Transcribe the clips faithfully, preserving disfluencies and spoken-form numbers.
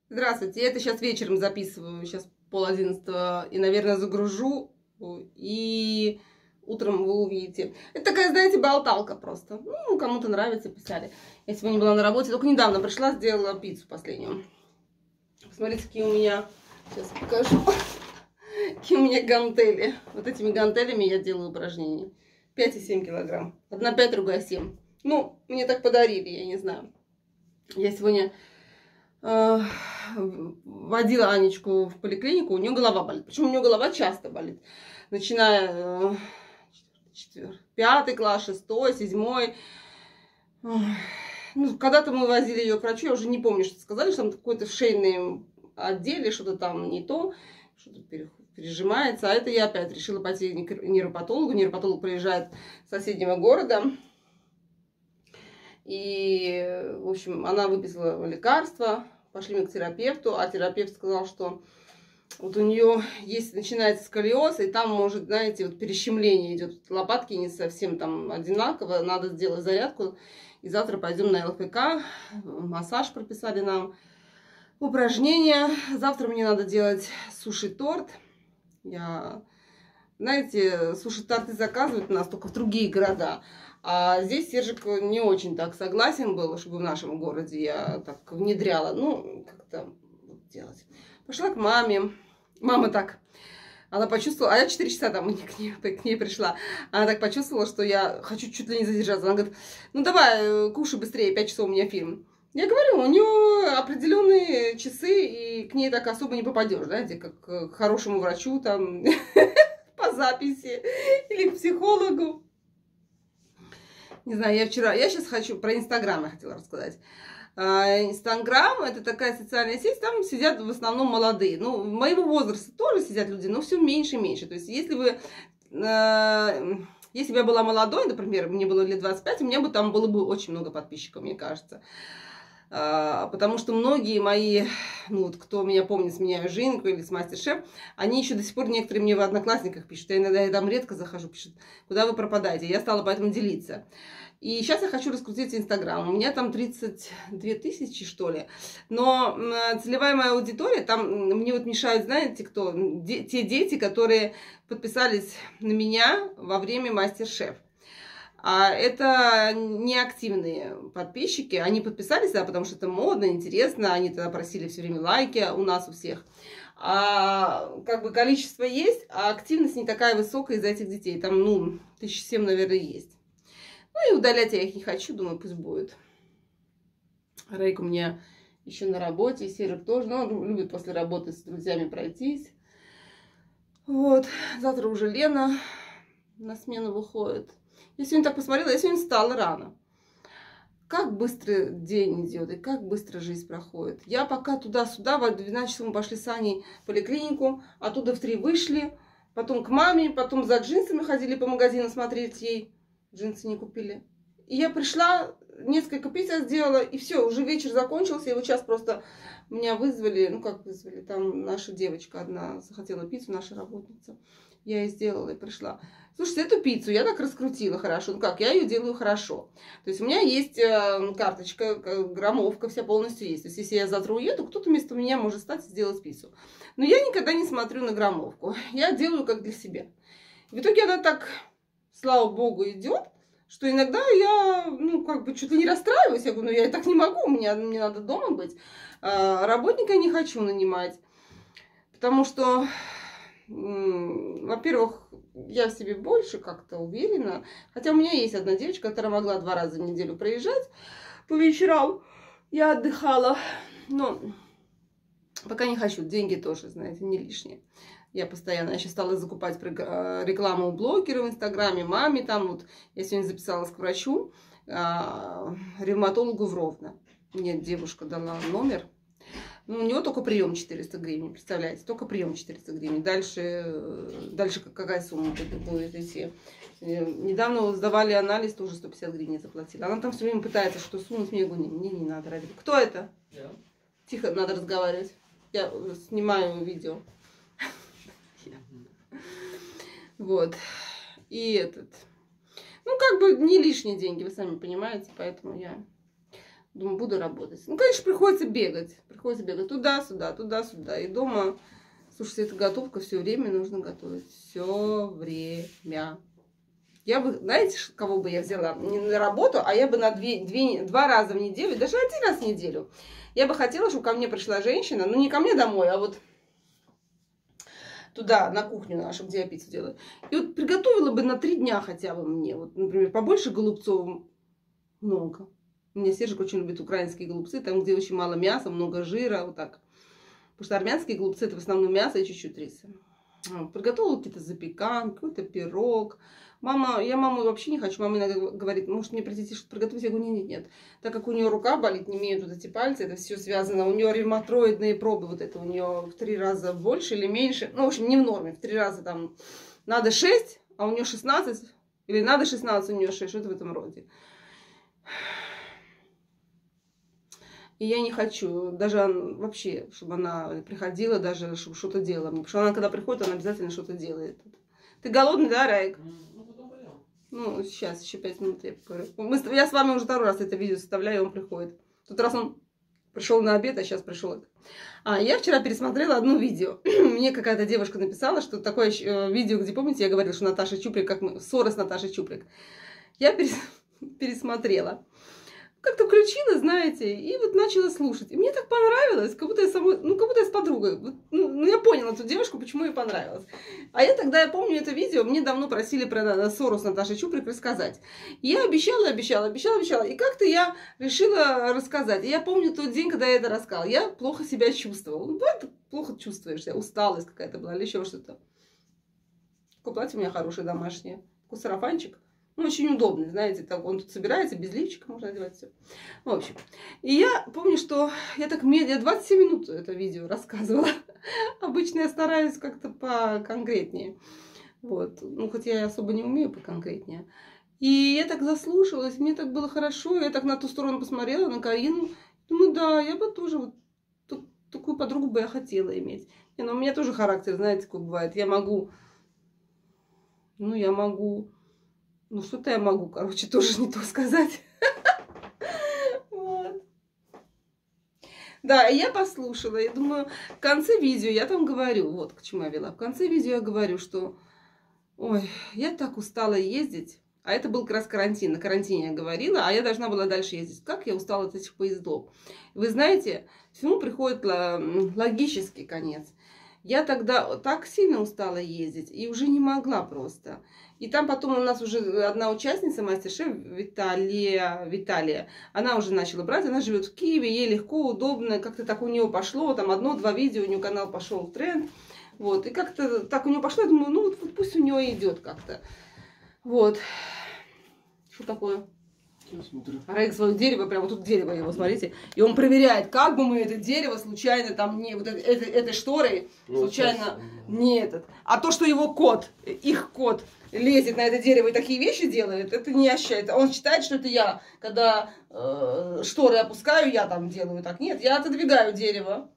Здравствуйте, я это сейчас вечером записываю, сейчас пол одиннадцатого, и, наверное, загружу, и утром вы увидите. Это такая, знаете, болталка просто. Ну, кому-то нравится, писали. Я сегодня была на работе, только недавно пришла, сделала пиццу последнюю. Посмотрите, какие у меня, сейчас покажу, какие у меня гантели. Вот этими гантелями я делаю упражнения. пять и семь килограмм. Одна пять, другая семь. Ну, мне так подарили, я не знаю. Я сегодня э, водила Анечку в поликлинику, у нее голова болит. Почему у нее голова часто болит? Начиная э, четвертый, пятый класс, шестой, седьмой. Ну, когда-то мы возили ее к врачу, я уже не помню, что сказали, что там какой-то в шейном отделе, что-то там не то, что-то пережимается. А это я опять решила пойти к нейропатологу. Нейропатолог приезжает с соседнего города. И, в общем, она выписала лекарства, пошли мы к терапевту, а терапевт сказал, что вот у нее есть, начинается сколиоз, и там может, знаете, вот перещемление идет. Лопатки не совсем там одинаково, надо сделать зарядку. И завтра пойдем на эл эф ка, массаж прописали нам, упражнения. Завтра мне надо делать суши-торт. Я, знаете, суши-торты заказывают у нас только в другие города. А здесь Сержик не очень так согласен был, чтобы в нашем городе я так внедряла. Ну, как-то делать. Пошла к маме. Мама так, она почувствовала, а я четыре часа там к ней, к ней пришла. Она так почувствовала, что я хочу чуть ли не задержаться. Она говорит, ну давай, кушай быстрее, пять часов у меня фильм. Я говорю, у нее определенные часы, и к ней так особо не попадешь, знаете, как к хорошему врачу там по записи или к психологу. Не знаю, я вчера, я сейчас хочу, про Инстаграм я хотела рассказать. Инстаграм — это такая социальная сеть, там сидят в основном молодые. Ну, моего возраста тоже сидят люди, но все меньше и меньше. То есть, если вы, э, если бы я была молодой, например, мне было лет двадцать пять, у меня бы там было бы очень много подписчиков, мне кажется. Uh, потому что многие мои, ну вот кто меня помнит с «Меняю Женьку» или с «Мастер-шеф», они еще до сих пор, некоторые мне в Одноклассниках пишут, я иногда я там редко захожу, пишут, куда вы пропадаете, я стала поэтому делиться. И сейчас я хочу раскрутить Инстаграм, у меня там тридцать две тысячи, что ли, но целевая моя аудитория, там мне вот мешают, знаете, кто, де те дети, которые подписались на меня во время «Мастер-шеф». А это неактивные подписчики, они подписались, да, потому что это модно, интересно, они тогда просили все время лайки у нас у всех. А как бы количество есть, а активность не такая высокая из-за этих детей, там, ну, тысяч семь, наверное, есть. Ну и удалять я их не хочу, думаю, пусть будет. Рейк у меня еще на работе, Серег тоже, но он любит после работы с друзьями пройтись. Вот, завтра уже Лена на смену выходит. Я сегодня так посмотрела, я сегодня встала рано. Как быстро день идет и как быстро жизнь проходит. Я пока туда-сюда, в двенадцать часов мы пошли с Аней в поликлинику, оттуда в три вышли, потом к маме, потом за джинсами ходили по магазину смотреть, ей джинсы не купили. И я пришла, несколько пицц сделала, и все, уже вечер закончился, и вот сейчас просто меня вызвали, ну как вызвали, там наша девочка одна захотела пиццу, наша работница. Я ей сделала и пришла. Слушайте, эту пиццу я так раскрутила хорошо. Ну как, я ее делаю хорошо. То есть у меня есть э, карточка, граммовка вся полностью есть. То есть если я завтра уеду, кто-то вместо меня может стать и сделать пиццу. Но я никогда не смотрю на граммовку. Я делаю как для себя. В итоге она так, слава богу, идет, что иногда я, ну, как бы, чуть ли не расстраиваюсь. Я говорю, ну, я так не могу, у меня, мне надо дома быть. А, работника я не хочу нанимать. Потому что... Во-первых, я в себе больше как-то уверена. Хотя у меня есть одна девочка, которая могла два раза в неделю приезжать по вечерам. Я отдыхала. Но пока не хочу. Деньги тоже, знаете, не лишние. Я постоянно, я сейчас стала закупать рекламу у блогера в Инстаграме, маме там. Вот я сегодня записалась к врачу, ревматологу в Ровно. Мне девушка дала номер. Ну, у него только прием четыреста гривен, представляете? Только прием четыреста гривен. Дальше, дальше какая сумма будет идти? Недавно сдавали анализ, тоже сто пятьдесят гривен заплатили. Она там все время пытается что сунуть мне, я говорю, мне не надо. Ради. Кто это? Я. Тихо, надо разговаривать. Я снимаю видео. Вот. И этот. Ну, как бы не лишние деньги, вы сами понимаете, поэтому я думаю, буду работать. Ну, конечно, приходится бегать. приходится бегать туда-сюда, туда-сюда. И дома, слушайте, эта готовка все время нужно готовить. Все время. Я бы, знаете, кого бы я взяла? Не на работу, а я бы на две, две, два раза в неделю, даже один раз в неделю. Я бы хотела, чтобы ко мне пришла женщина, ну не ко мне домой, а вот туда, на кухню нашу, где я пиццу делаю. И вот приготовила бы на три дня хотя бы мне. Вот, например, побольше голубцов много. У меня Сержик очень любит украинские голубцы, там, где очень мало мяса, много жира, вот так. Потому что армянские голубцы — это в основном мясо и чуть-чуть риса. Приготовила какие-то запеканки, какой-то пирог. Мама, я маму вообще не хочу. Мама иногда говорит, может мне прийти что-то приготовить? Я говорю, нет, нет, нет. Так как у нее рука болит, не имеют вот эти пальцы, это все связано. У нее ревматоидные пробы, вот это у нее в три раза больше или меньше. Ну, в общем, не в норме. В три раза там надо шесть, а у нее шестнадцать. Или надо шестнадцать, у нее шесть. Что-то в этом роде. И я не хочу, даже вообще, чтобы она приходила, даже чтобы что-то делала. Потому что она, когда приходит, она обязательно что-то делает. Ты голодный, да, Раик? Ну, сейчас, еще пять минут. Я, Мы, я с вами уже второй раз это видео составляю, и он приходит. В тот раз он пришел на обед, а сейчас пришел. А, я вчера пересмотрела одно видео. Мне какая-то девушка написала, что такое видео, где, помните, я говорила, что Наташа Чуприк, как мы, ссора с Наташей Чуприк. Я перес, пересмотрела. Как-то включила, знаете, и вот начала слушать. И мне так понравилось, как будто я самой, ну, как будто я с подругой. Вот, ну, ну, я поняла эту девушку, почему ей понравилось. А я тогда, я помню это видео, мне давно просили про ссору с Наташей Чуприк рассказать. И я обещала, обещала, обещала, обещала. И как-то я решила рассказать. И я помню тот день, когда я это рассказала. Я плохо себя чувствовала. Ну, ты плохо чувствуешься, усталость какая-то была или еще что-то. Такое платье у меня хорошее, домашнее. Такой сарафанчик. Ну, очень удобный, знаете, так он тут собирается, без лифчика можно одевать все. В общем, и я помню, что я так медленно, двадцать семь минут это видео рассказывала. Обычно я стараюсь как-то поконкретнее. Вот, ну, хотя я особо не умею поконкретнее. И я так заслушалась, мне так было хорошо, я так на ту сторону посмотрела, на Карину. Думаю, да, я бы тоже вот такую подругу бы я хотела иметь. Не, ну, у меня тоже характер, знаете, какой бывает. Я могу, ну, я могу... Ну, что-то я могу, короче, тоже не то сказать. Вот. Да, я послушала. Я думаю, в конце видео я там говорю, вот к чему я вела. В конце видео я говорю, что, ой, я так устала ездить. А это был как раз карантин. На карантине я говорила, а я должна была дальше ездить. Как я устала от этих поездов. Вы знаете, всему приходит логический конец. Я тогда так сильно устала ездить и уже не могла просто. И там потом у нас уже одна участница, мастер-шеф Виталия, Виталия, она уже начала брать, она живет в Киеве, ей легко, удобно, как-то так у нее пошло, там одно-два видео, у нее канал пошел в тренд, вот, и как-то так у нее пошло, я думаю, ну вот, вот пусть у нее идет как-то, вот. Что такое? Раик свое дерево, прямо тут дерево его, смотрите. И он проверяет, как бы мы это дерево случайно там не, вот это, это, этой шторой случайно не этот. А то, что его кот, их кот лезет на это дерево и такие вещи делает, это не ощущает. Он считает, что это я, когда э, шторы опускаю, я там делаю так. Нет, я отодвигаю дерево.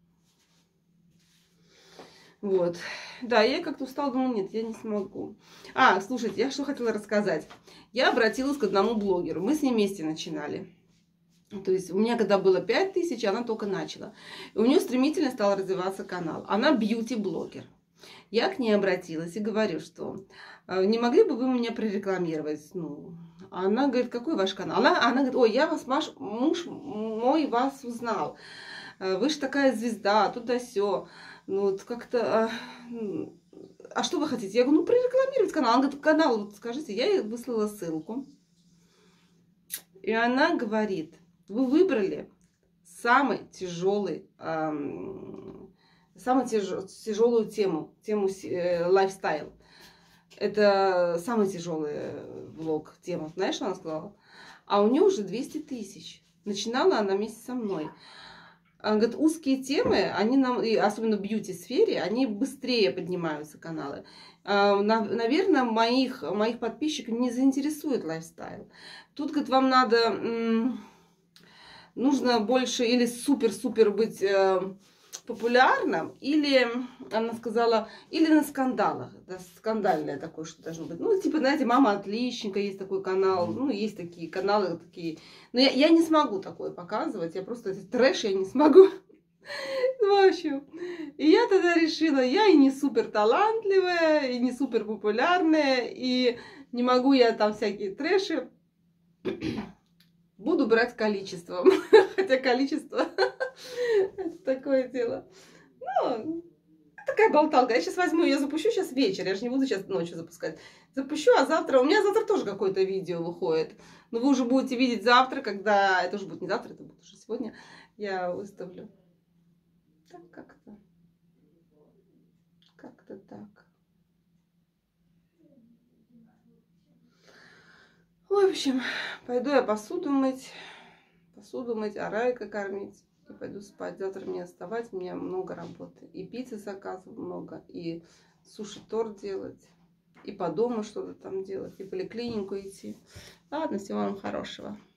Вот. Да, я как-то устала, думаю, нет, я не смогу. А, слушайте, я что хотела рассказать. Я обратилась к одному блогеру. Мы с ней вместе начинали. То есть у меня когда было пять тысяч, она только начала. И у нее стремительно стал развиваться канал. Она бьюти-блогер. Я к ней обратилась и говорю, что не могли бы вы меня прорекламировать? Ну, она говорит, какой ваш канал? Она, она говорит, ой, я вас, ваш муж мой вас узнал. Вы же такая звезда, туда-сё. Ну, вот как-то... А, а что вы хотите? Я говорю, ну, прорекламировать канал. Она говорит, канал, вот скажите. Я ей выслала ссылку. И она говорит, вы выбрали самый тяжелый, эм, самую тяж, тяжелую тему, тему э, лайфстайл. Это самый тяжелый влог, тема. Знаешь, что она сказала? А у нее уже двести тысяч. Начинала она вместе со мной. Она говорит, узкие темы, они нам, и особенно в бьюти-сфере, они быстрее поднимаются, каналы. Наверное, моих, моих подписчиков не заинтересует лайфстайл. Тут, говорит, вам надо, нужно больше или супер-супер быть популярным, или, она сказала, или на скандалах. Да, скандальное такое, что должно быть. Ну, типа, знаете, мама отличника, есть такой канал, ну, есть такие каналы такие. Но я, я не смогу такое показывать, я просто, этот трэш я не смогу. В общем, и я тогда решила, я и не супер талантливая, и не супер популярная, и не могу я там всякие трэши. Буду брать количеством. Хотя количество это такое дело. Ну, такая болталка. Я сейчас возьму ее, запущу сейчас вечер. Я же не буду сейчас ночью запускать. Запущу, а завтра... У меня завтра тоже какое-то видео выходит. Но вы уже будете видеть завтра, когда... Это уже будет не завтра, это будет уже сегодня. Я выставлю. Так как-то. Как-то так. В общем, пойду я посуду мыть. Посуду мыть, Арайка кормить. И пойду спать. Завтра мне вставать, у меня много работы. И пиццы заказов много, и суши-торт делать, и по дому что-то там делать, и в поликлинику идти. Ладно, всего вам хорошего.